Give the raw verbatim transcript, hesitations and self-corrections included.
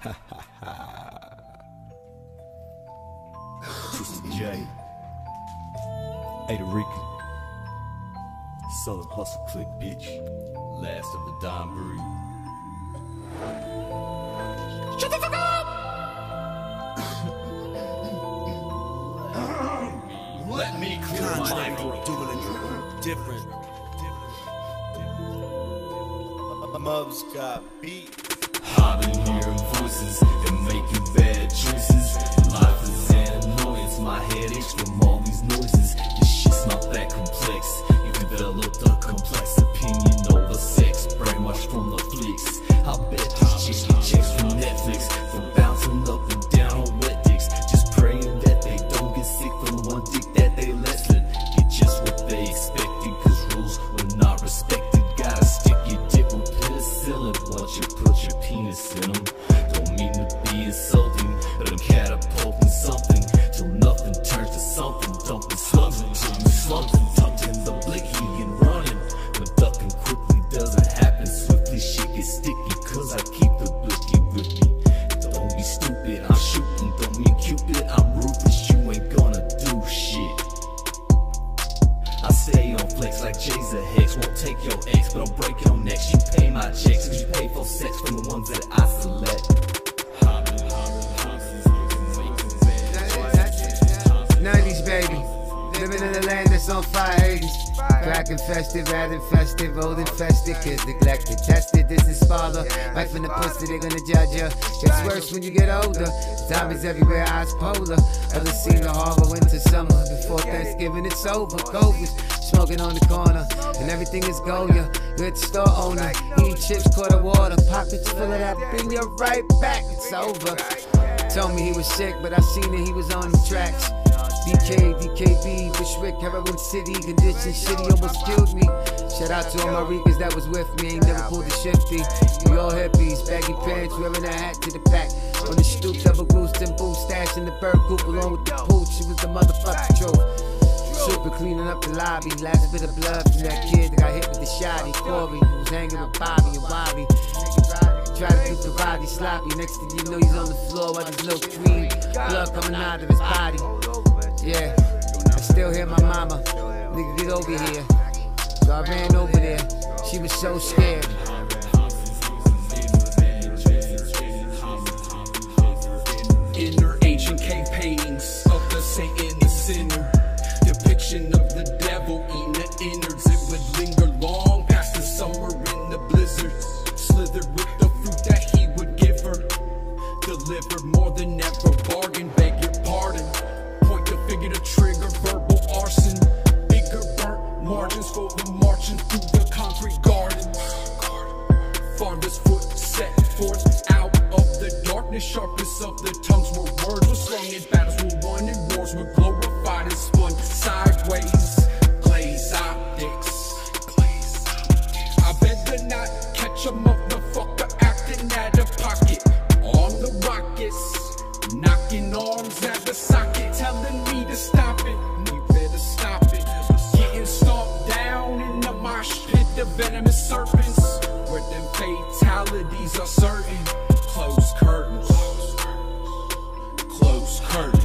Twisted J, Ada Rican, Southern Hustle Click, bitch. Last of the dime breed. Shut the fuck up! Let me clear my throat. Doing it different. Mubs got beat. I've been hearing voices and making bad choices. Life is an annoyance, my head aches from all these noises. This shit's not that complex. You developed a complex opinion over sex, brainwashed from the flicks. I bet these chicks get checks from Netflix for bouncing up and down on wet dicks, just praying that they don't get sick from the one dick that they let slip. Get just what they expected, cause rules were not respected. Gotta stick your dick with penicillin once you put your penis in them. Don't mean to be insulting, but I'm catapulting something till nothing turns to something. Dumping slumping till you slumping, tucked in the blicky and running. But ducking quickly doesn't happen swiftly. Shit gets sticky cause I keep the blicky with me. Don't be stupid, I'm shooting. Don't mean Cupid, I'm ruthless. You ain't gonna do shit. I stay on flex like Jay's a hex. Won't take your ex, but I'll break your neck. You pay my checks, cause you pay for sex from the ones that I select. nineties baby, living in a land that's on fire. eighties, crack infested, rat infested, road infested, kids neglected, tested. This is father, wife in the pussy, they're gonna judge ya. Gets worse when you get older. Zombies everywhere, eyes polar. Ever seen the horror winter summer? Before Thanksgiving it's over. Cobras smoking on the corner, and everything is Goya. Good store owner, eating chips, quarter water, pockets full of that. Bring you right back, it's over. Told me he was sick, but I seen that he was on the tracks. D K, D K B, Bushwick, Heroin City, condition shitty, almost killed me. Shout out to all my Ricans that was with me, ain't never pulled a shifty. We all hippies, baggy pants, wearing a hat to the back. On the stoop, double goose, and boo, stash in the bird coop along with the pooch. It was the motherfucking truth. Super cleaning up the lobby, last bit of blood from that kid that got hit with the shotty. Corey, who was hanging with Bobby and Bobby. Try to keep the body sloppy, next thing you know he's on the floor while there's no cream, blood coming out of his body. Yeah, I still hear my mama, nigga get over here. So I ran over there, she was so scared. Inner ancient cave paintings of the saint and the sinner, depiction of the devil eating the innards. It would linger long past the summer in the blizzards. Slithered with the fruit that he would give her, delivered more than ever, bargain, beg your pardon. Point the finger to trigger verbal arson. Bigger burnt margins for the marching through the concrete garden. Farthest foot set forth out of the darkness. Sharpest of the tongues where words were slung and battles were won and wars were glorified and spun sideways. Glaze optics. I better not catch a motherfucker acting out of pocket on the rockets, knocking arms at the socket, telling me to stop it. We better stop it. Getting stomped down in the mosh pit, the venomous serpents, where them fatalities are certain. Close curtains. Close curtains.